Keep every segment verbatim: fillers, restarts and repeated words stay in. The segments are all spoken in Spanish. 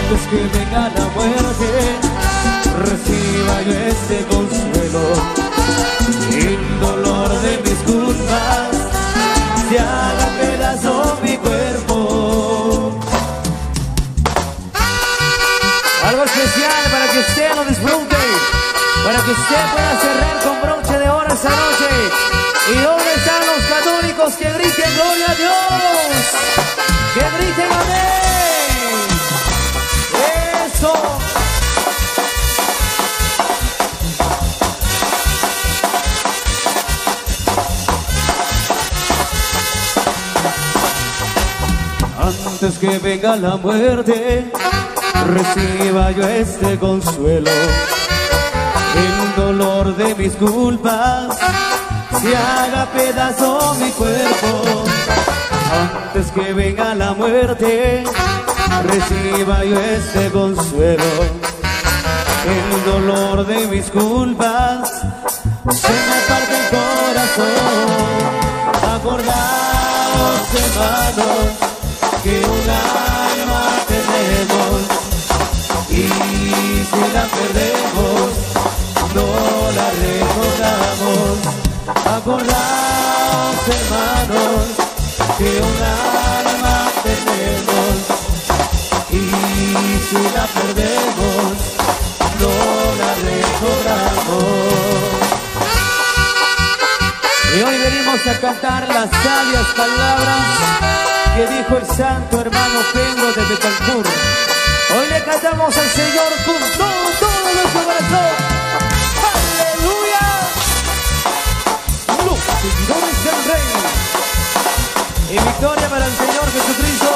Antes que venga la muerte, reciba yo este consuelo. El dolor de mis culpas se haga pedazo mi cuerpo. Algo especial para que usted lo disfrute, para que usted pueda cerrar con broche de oro esta noche. ¿Y dónde están los católicos que griten gloria a Dios? Que griten amén. Eso. Antes que venga la muerte, reciba yo este consuelo. El dolor de mis culpas se haga pedazo mi cuerpo. Antes que venga la muerte, reciba yo este consuelo. El dolor de mis culpas se me parte el corazón. Acordaos, hermanos, que un alma tenemos, y si la perdemos no la recordamos. Acordaos, hermanos, que un alma tenemos, y si la perdemos no la recobramos. Y hoy venimos a cantar las sabias palabras que dijo el santo hermano Pedro de Betancur. Hoy le cantamos al Señor con todo, todo nuestro corazón. ¡Aleluya! Los seguidores del Rey. Y victoria para el Señor Jesucristo.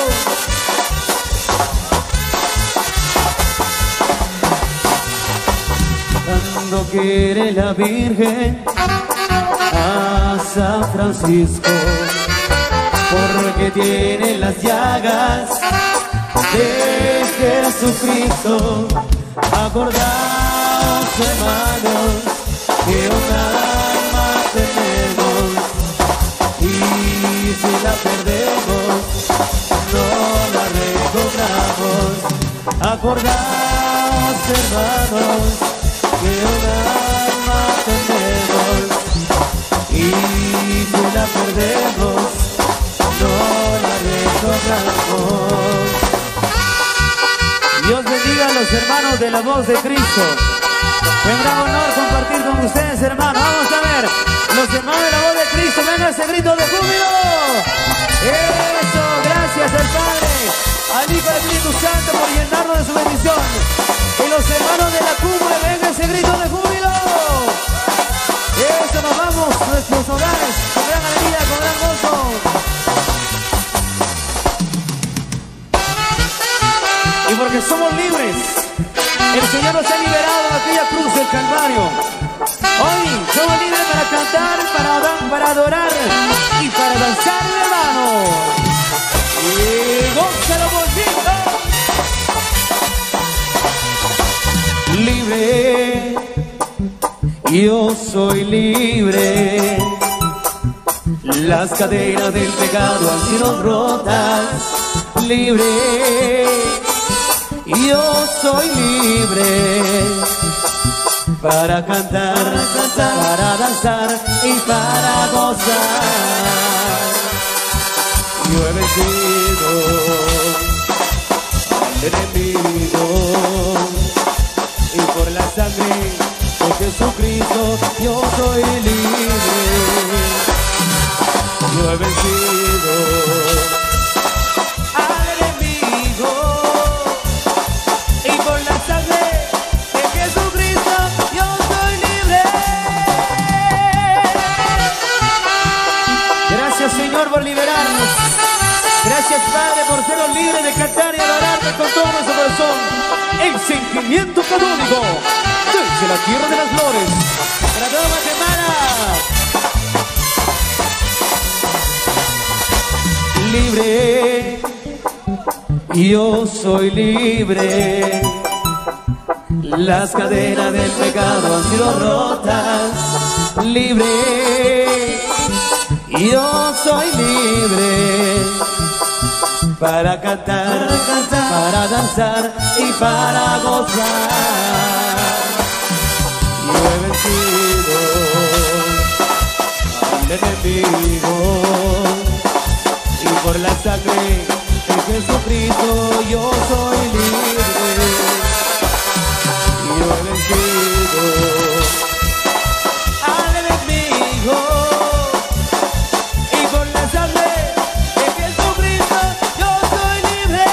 Cuando quiere la Virgen a San Francisco, porque tiene las llagas de Jesucristo. Acordaos, hermanos, que un alma tenemos, y si la perdemos no la recobramos. Acordaos, hermanos, que un alma tenemos, y si la perdemos no la recobramos. Dios bendiga a los hermanos de la voz de Cristo. Fue un gran honor compartir con ustedes, hermanos. Vamos a ver, los hermanos de la voz de Cristo, venga ese grito de júbilo. Eso, gracias al Padre, al Hijo y al Espíritu Santo por llenarnos de su bendición. Y los hermanos de la cumbre, venga ese grito de júbilo. Eso, nos vamos a nuestros hogares con gran alegría, con gran gozo. Y porque somos libres, el Señor nos ha liberado de aquella cruz del Calvario. Hoy somos libres para cantar, para, para adorar y para danzar, hermano. Y gózalo bonito. Libre, yo soy libre. Las cadenas del pecado han sido rotas. Libre, yo soy libre para cantar, para cantar, para danzar y para gozar. Yo he vencido al enemigo, y por la sangre de Jesucristo yo soy libre. Yo he vencido al enemigo, y por la sangre de Jesucristo yo soy libre. Gracias, Señor, por liberarnos. Gracias, Padre, por sernos libres de cantar y adorarte con todo nuestro corazón. El sentimiento católico desde la tierra de las flores para toda Guatemala. Libre, yo soy libre. Las cadenas del pecado han sido rotas. Libre, yo soy libre para cantar, para, cantar, para danzar y para gozar. Yo he vencido al enemigo y por la sangre de Jesucristo yo soy libre. Yo he vencido al enemigo y por la sangre de Jesucristo yo soy libre.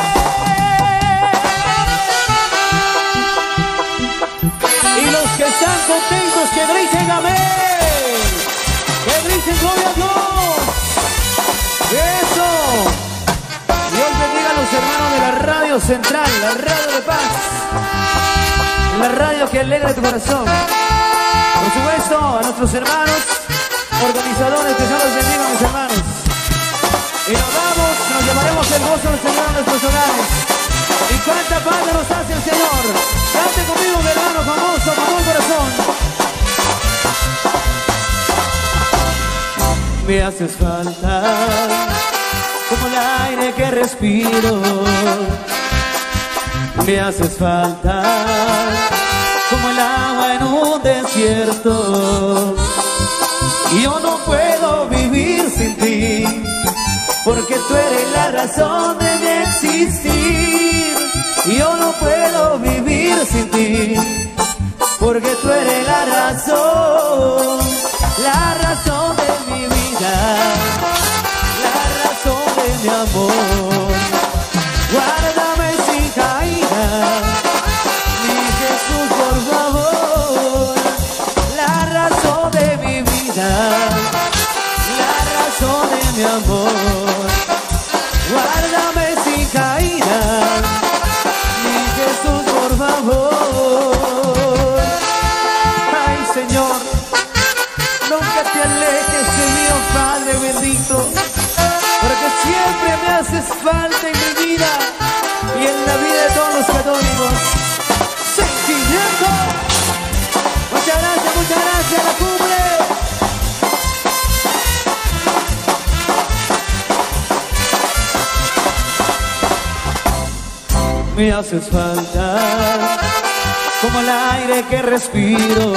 Y los que están contentos que griten amén, que griten gloria a Dios. Eso. Dios bendiga a los hermanos de la Radio Central, la Radio de Paz, la radio que alegra tu corazón. Por supuesto, a nuestros hermanos organizadores, que Dios los bendiga, mis hermanos. Y nos vamos, nos llevaremos el gozo del Señor a nuestros hogares. Y cuánta falta nos hace el Señor. Cante conmigo, mi hermano, con gozo, con todo el corazón. Me haces falta como el aire que respiro. Me haces falta como el agua en un desierto. Y yo no puedo vivir sin ti, porque tú eres la razón de mi existir. Y yo no puedo vivir sin ti, porque tú eres la razón, la razón de mi vida, la razón de mi amor. Guárdame sin caída, mi Jesús, por favor. La razón de mi vida, la razón de mi amor. Guárdame sin caída, mi Jesús, por favor. Ay, Señor, nunca te alejes de mí, oh Padre bendito, porque siempre me haces falta en mi vida y en la vida de todos los católicos. ¡Sentimiento! Muchas gracias, muchas gracias, la cumbre. Me haces falta como el aire que respiro.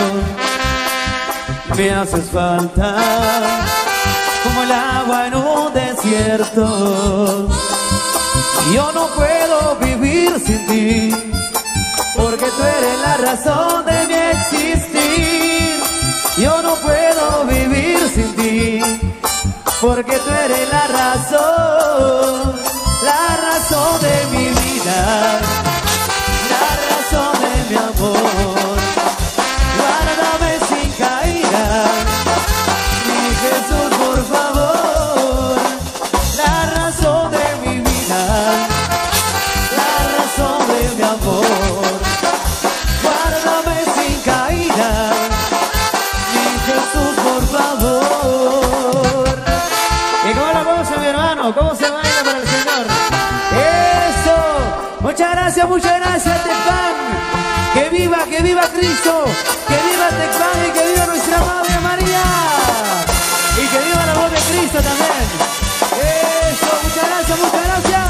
Me haces falta como el agua en un desierto. Yo no puedo vivir sin ti, porque tú eres la razón de mi existir. Yo no puedo vivir sin ti, porque tú eres la razón, la razón de mi vida, la razón de mi amor. Guárdame sin caída, mi Jesús, por favor. La razón de mi vida, la razón de mi amor. Guárdame sin caída, mi Jesús, por favor. ¿Y cómo la voz, mi hermano? ¿Cómo se baila para el Señor? ¡Eso! Muchas gracias, muchas gracias, Tecpan. ¡Que viva, que viva Cristo! ¡Que viva Tecpan y que viva nuestra Madre María! Y que viva la voz de Cristo también. ¡Eso! Muchas gracias, muchas gracias.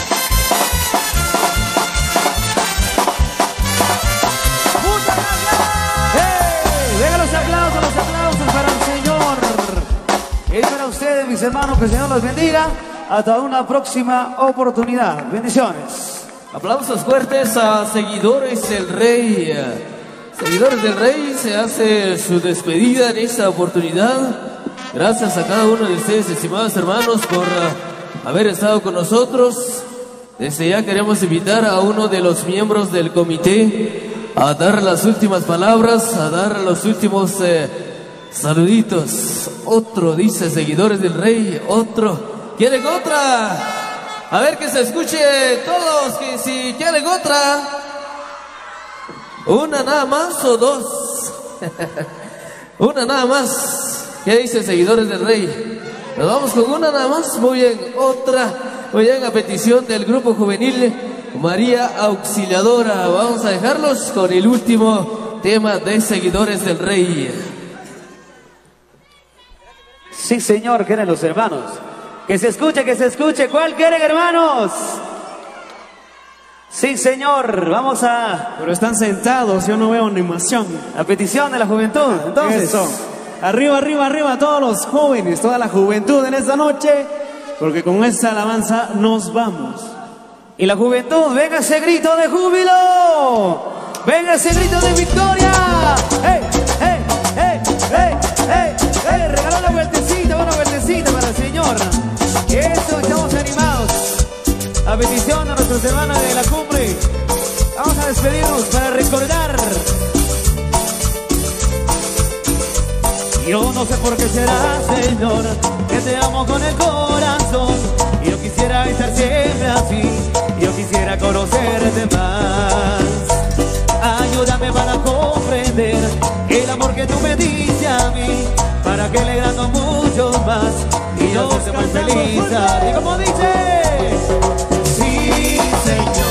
¡Muchas gracias! ¡Hey! Venga los aplausos, los aplausos para el Señor. Es para ustedes, mis hermanos, que el Señor los bendiga. Hasta una próxima oportunidad. Bendiciones. Aplausos fuertes a seguidores del Rey. Seguidores del Rey, se hace su despedida en esta oportunidad. Gracias a cada uno de ustedes, estimados hermanos, por uh, haber estado con nosotros. Desde ya queremos invitar a uno de los miembros del comité a dar las últimas palabras, a dar los últimos eh, saluditos. Otro, dice, seguidores del Rey, otro. ¿Quieren otra? A ver, que se escuche todos, que si quieren otra. ¿Una nada más o dos? Una nada más. ¿Qué dicen, seguidores del Rey? Nos vamos con una nada más. Muy bien, otra. Muy bien, a petición del grupo juvenil María Auxiliadora. Vamos a dejarlos con el último tema de seguidores del Rey. Sí, señor, que eran los hermanos. Que se escuche, que se escuche. ¿Cuál quieren, hermanos? Sí, señor. Vamos a... Pero están sentados, yo no veo animación. A petición de la juventud, entonces. Eso. Arriba, arriba, arriba, todos los jóvenes, toda la juventud en esta noche, porque con esta alabanza nos vamos. Y la juventud, venga ese grito de júbilo. Venga ese grito de victoria. ¡Hey, hey, hey, hey, hey, hey! Regaló la vueltecita, una vueltecita para el Señor. Eso, estamos animados. A petición de nuestros hermanos de la cumbre, vamos a despedirnos para recordar. Yo no sé por qué será, Señor, que te amo con el corazón. Yo quisiera estar siempre así, yo quisiera conocerte más. Ayúdame para comprender el amor que tú me diste a mí, para que alegrando mucho más y yo te muy feliz. Y como dice, sí, Señor,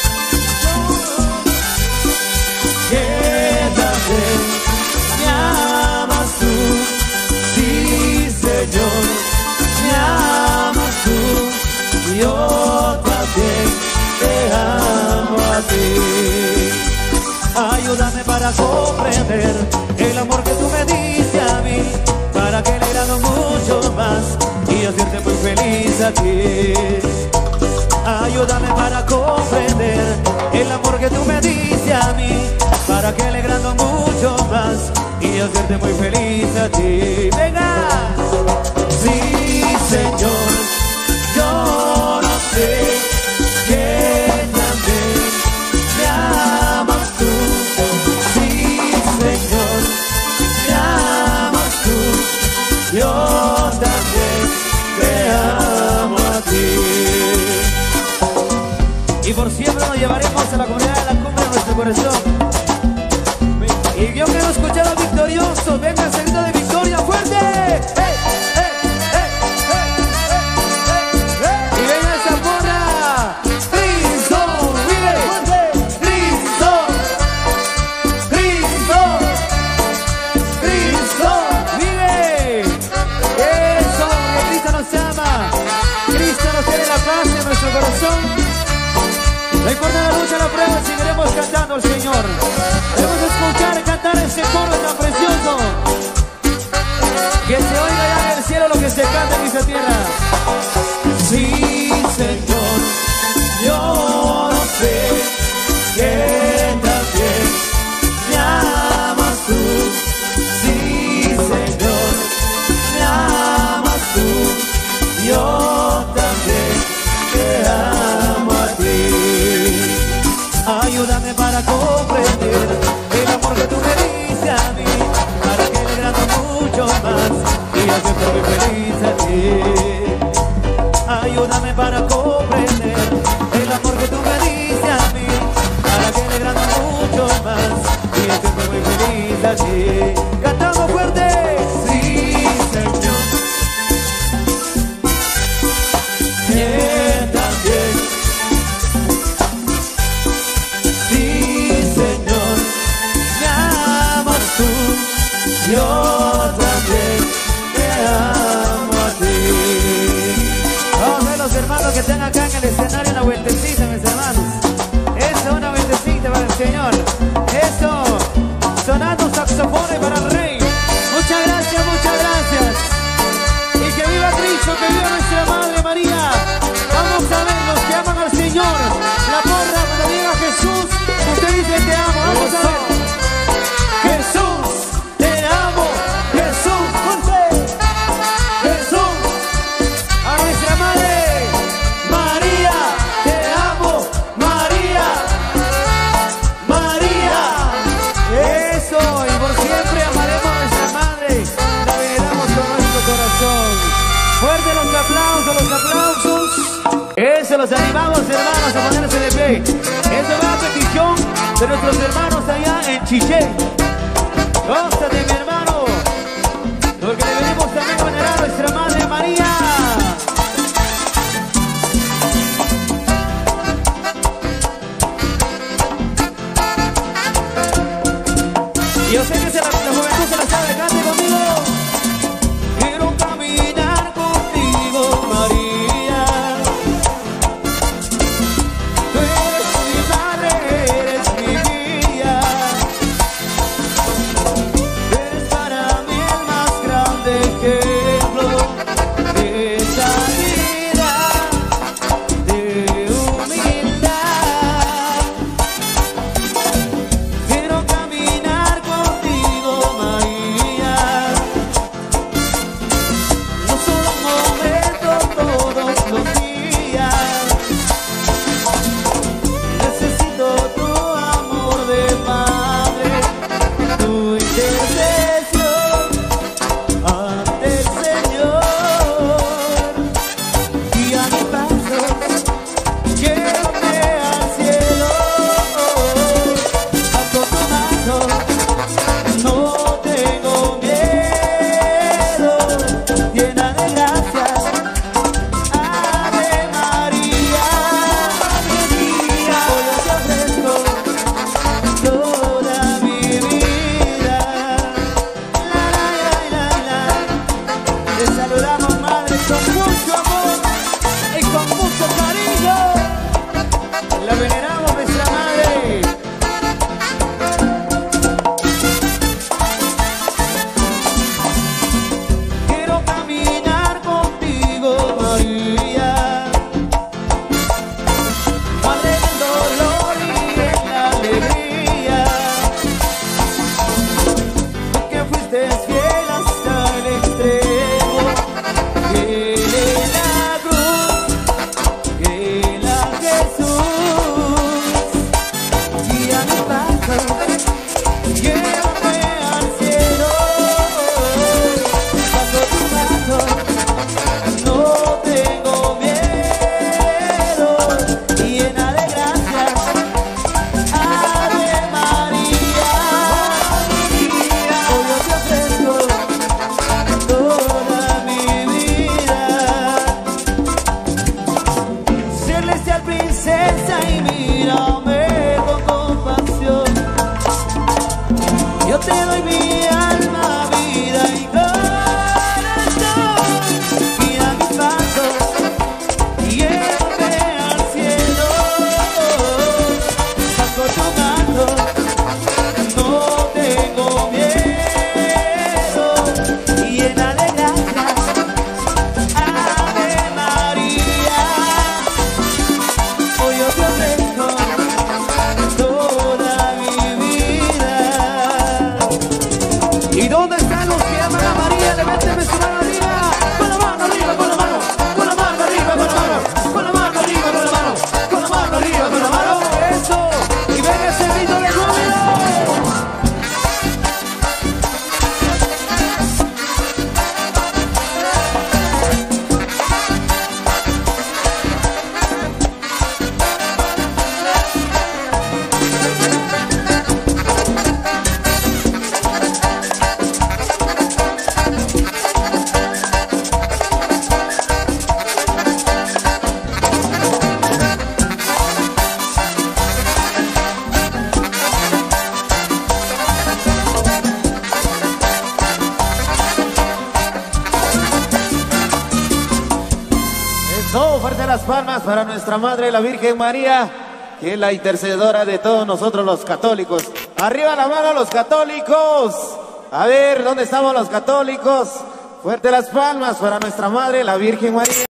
quédate, me amas tú. Sí, Señor, me amas tú. Yo también te amo a ti. Ayúdame para comprender el amor que tú me diste a mí, para que alegrando mucho más y hacerte muy feliz a ti. Ayúdame para comprender el amor que tú me diste a mí, para que alegrando mucho más y hacerte muy feliz a ti. Venga. Sí, Señor, yo no sé qué también me amas tú. Sí, Señor, me amas tú. Yo también te amo a ti. Y por siempre nos llevaremos a la comunidad de la cumbre en nuestro corazón. Y yo quiero escuchar al victorioso. Venga el grito de victoria fuerte. ¡Hey, hey, hey, hey, hey, hey! Y venga esa porra. Cristo vive. Cristo. Cristo. Cristo vive. Eso, que Cristo nos ama. Cristo nos tiene la paz en nuestro corazón. No importa la lucha, la prueba, seguiremos cantando al Señor. Debemos escuchar, cantar ese coro tan precioso. Que se oiga allá en el cielo lo que se canta en esta tierra. Sí, Señor, yo no sé que también me amas tú. Sí, Señor, me amas tú. Yo también te amo a ti. Ayúdame para comprender el amor que tú me diste a mí, para que alegrando mucho más y hacerte muy feliz a ti. Ayúdame para comprender el amor que tú me diste a mí, para que alegrando mucho más y hacerte muy feliz a ti. Cantamos fuerte. Sí, Señor, que también. Yo también te amo a ti. Vamos a ver los hermanos que están acá en el escenario, una vueltecita, mis hermanos. Eso, una vueltecita para el Señor. Eso, sonando saxofones para el Rey. Muchas gracias, muchas gracias. Y que viva Cristo, que viva nuestra Madre María. Vamos a ver los que aman al Señor. La porra cuando diga Jesús, usted dice te amo. Vamos a ver. Jesús. Fuerte los aplausos, los aplausos. Eso, los animamos, hermanos, a ponerse de pie. Eso va a petición de nuestros hermanos allá en Chiché. Gózate, mi hermano, porque le venimos también a venerar a nuestra Madre María. Y yo sé que se la, la juventud se la sabe, cante conmigo. Quiero caminar contigo, María. Eso, fuerte las palmas para nuestra Madre, la Virgen María, que es la intercedora de todos nosotros los católicos. Arriba la mano los católicos. A ver, ¿dónde estamos los católicos? Fuerte las palmas para nuestra Madre, la Virgen María.